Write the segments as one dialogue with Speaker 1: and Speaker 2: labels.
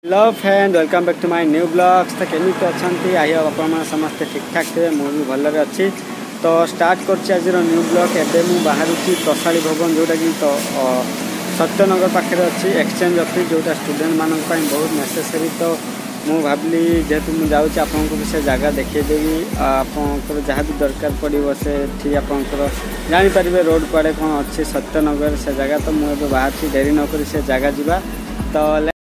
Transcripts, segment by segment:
Speaker 1: Hello friend, welcome back to my new blogs. तो केमी अच्छा आई होप आप समस्ते ठीक ठाक थे, मुझे भलरे अच्छी। तो स्टार्ट कर आज न्यू ब्लॉग। एवं मुझे बाहर तोशाली भवन जोटा कि तो सत्यनगर पाखे अच्छी एक्सचेंज ऑफिस जोटा स्टूडेंट मानक बहुत नेसेसरी। तो मुझे भाविली जेहेतु मुझे जाऊँगी आपको भी से जगह देखदेवी, आपंकर जहाँ भी दरकार पड़ो से आपंकर जापर रोड कड़े कौन अच्छी सत्यनगर से जगह। तो मुझे बाहर डेरी नक से जगह जावा। तो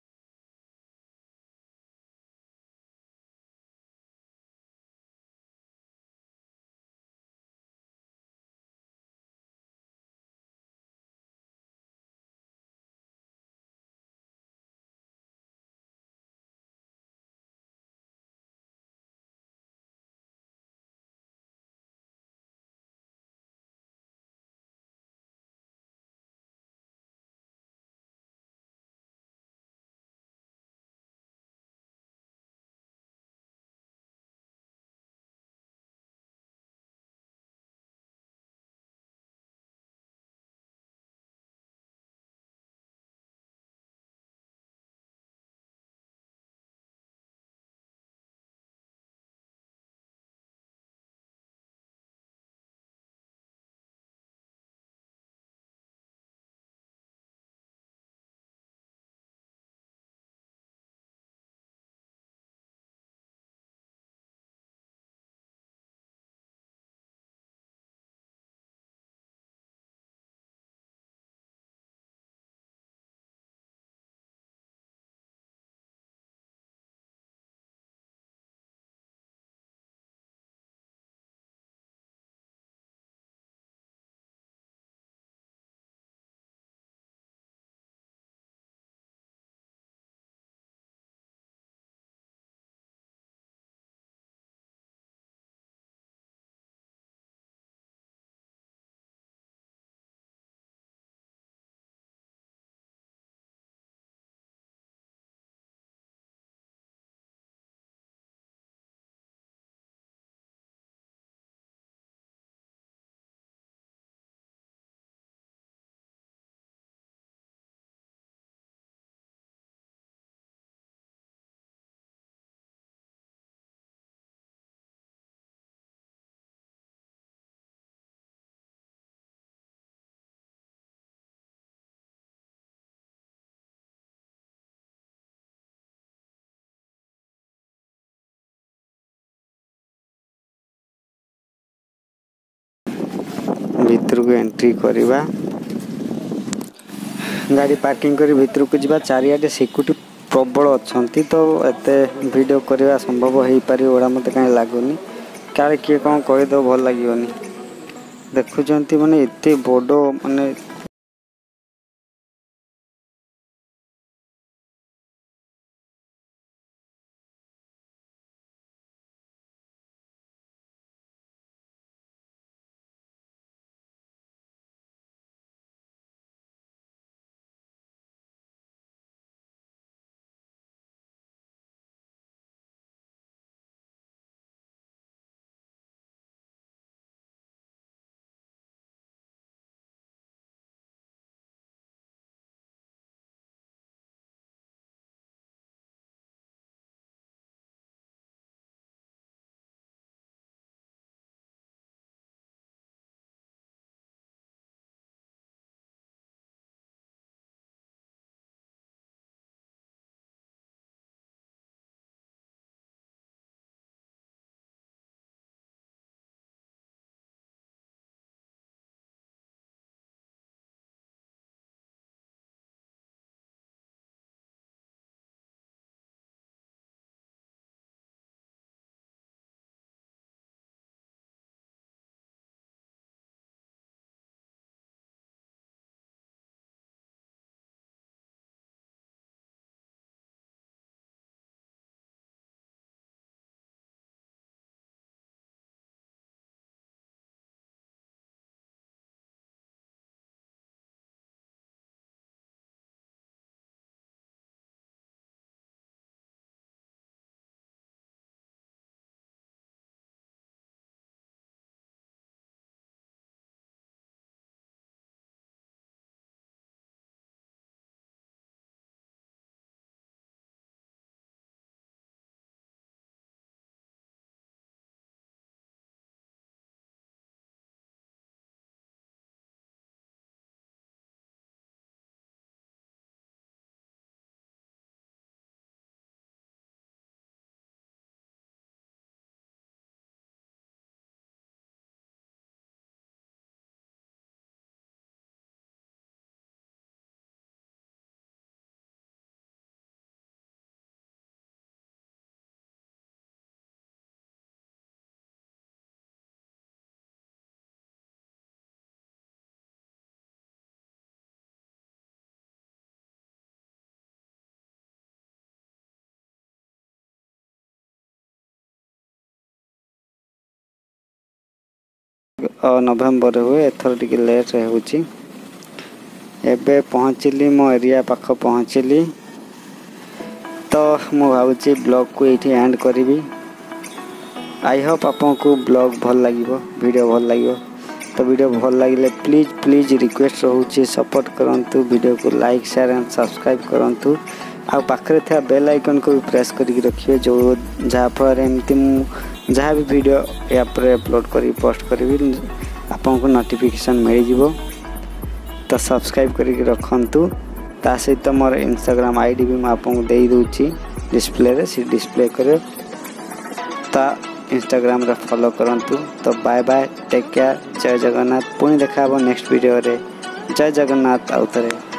Speaker 1: भीतर को एंट्री करवा, गाड़ी पार्किंग कर भीतर को जावा। चारियाडे सिक्यूरिटी प्रबल अच्छा, तो एते वीडियो करवा संभव हो पार ओरा मत कहीं लगुनि। काले किए कौन कहीदेव भल लगे। देखुं माने एत बड़ माने नवेम्बर हुए एथर टिके लेट होची एबे पहुँचली मो एरिया पाख पहुँचली तो मु भावुची ब्लॉग को ये एंड करी। आई होप आपको ब्लॉग भल लगे वीडियो भल लगे तो वीडियो भल लगे प्लीज रिक्वेस्ट रोचे सपोर्ट करूँ वीडियो को लाइक शेयर एंड सब्सक्राइब करूँ आ पाखे था बेल आइकन को भी प्रेस करके रखिए जो जहाँफल एमती जहाँ भी वीडियो या अपलोड कर पोस्ट करी आपको नोटिफिकेशन मिल जाव तो सब्सक्राइब करके रखु ता सहित मोर इंस्टाग्राम आईडी भी आपको दे दूची डिस्प्ले से डिस्प्ले कर इंस्टाग्राम रे फॉलो करूँ तो बाय बाय टेक केयर जय जगन्नाथ पुणी देखा नेक्स्ट वीडियो रे जय जगन्नाथ आउ थे।